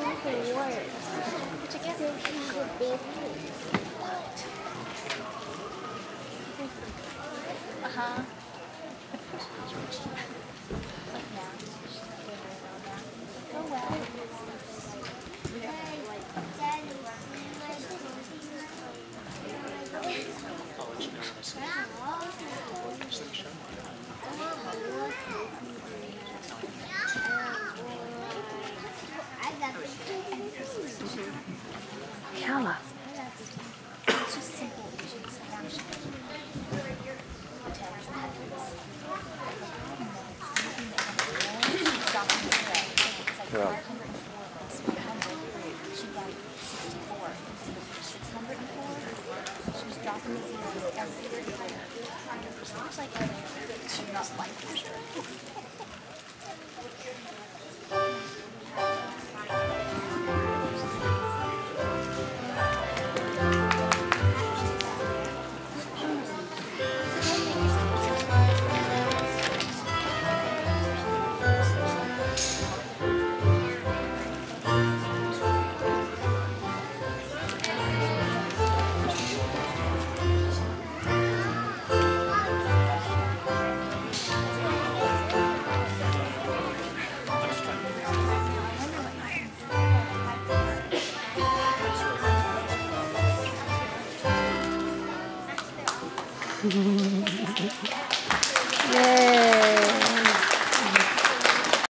something worse. Together she's a big what? Uh-huh. Oh well. Kala. It's just simple action. Yeah. She got 64. 604. She was dropping the zeros every year. It's like she's not like for sure.